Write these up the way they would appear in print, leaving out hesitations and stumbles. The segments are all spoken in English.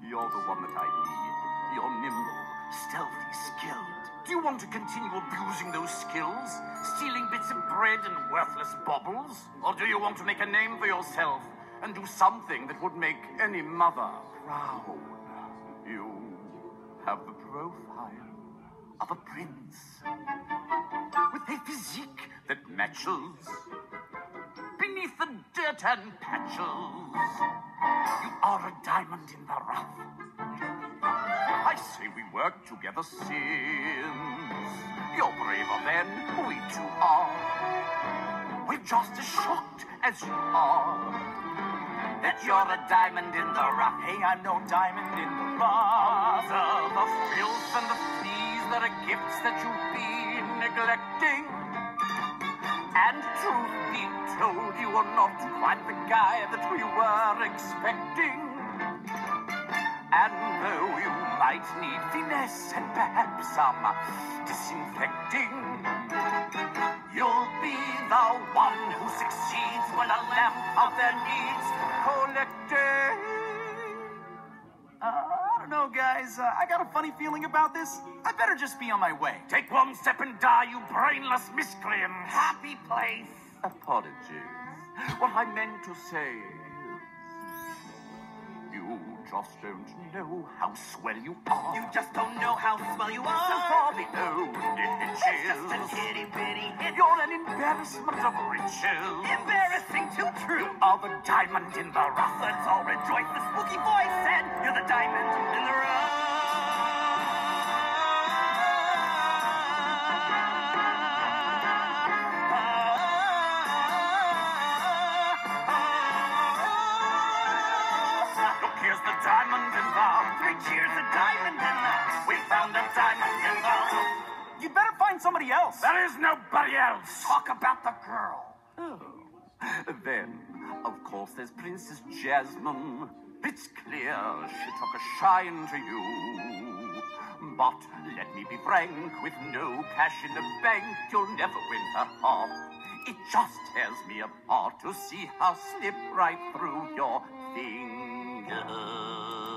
You're the one that I need. You're nimble, stealthy, skilled. Do you want to continue abusing those skills? Stealing bits of bread and worthless baubles? Or do you want to make a name for yourself and do something that would make any mother proud? You have the profile of a prince with a physique that matches beneath the dirt and patches. You are a diamond in the rough. I say we work together since you're braver than we two are. We're just as shocked as you are that you're a diamond in the rough. Hey, I'm no diamond in the rough. The filth and the fleas that are gifts that you've been neglecting. And truth be told, you are not quite the guy that we were expecting. And though you might need finesse and perhaps some disinfecting, you'll be the one who succeeds when a lamp out there needs collecting. I don't know, guys. I got a funny feeling about this. I better just be on my way. Take one step and die, you brainless miscreant. Happy place. Apologies. What I meant to say is, you just don't know how swell you are. You just don't know how swell you are. So for the old It's hitches, just a itty bitty hit. you're an embarrassment of riches. Embarrassing too true. You are the diamond in the rough. Let's all rejoice. The spooky voice said, "You're the diamond in the rough." Look, here's the diamond in the. Three cheers, a diamond in the. We found a diamond in the. You'd better find somebody else. There is nobody else. Talk about the girl. Oh. Then, of course, there's Princess Jasmine. It's clear she took a shine to you. But let me be frank, with no cash in the bank, you'll never win her heart. It just tears me apart to see her slip right through your fingers.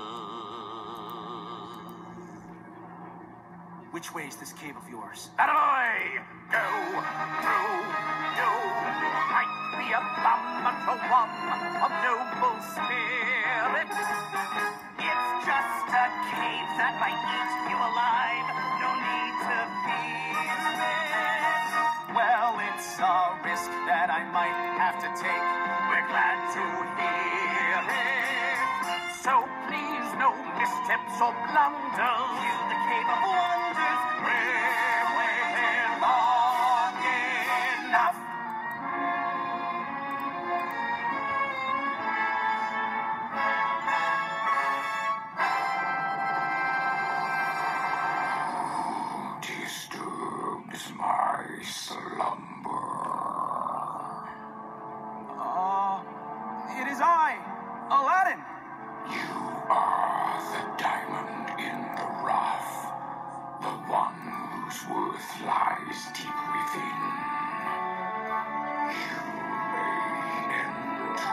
Which way is this cave of yours? That way! Go through you. Might be a bum, but you're one of noble spirit. It's just a cave that might eat you alive. No need to fear it. Well, it's a risk that I might have to take. We're glad to hear it. So please, no missteps or blunders. You, the cave of wonders. We're waiting long enough. Disturbs my slumber. It is I, Aladdin. You are the diamond in the rough, the one whose worth lies deep within. You may enter.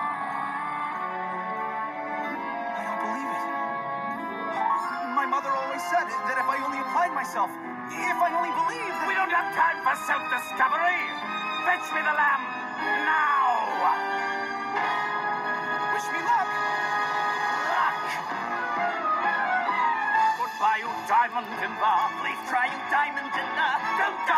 I don't believe it. My mother always said that if I only applied myself, if I only believed. We don't have time for self-discovery. Fetch me the lamp now. Wish me luck. Goodbye, you diamond in the. Please try, you diamond in the. Don't die.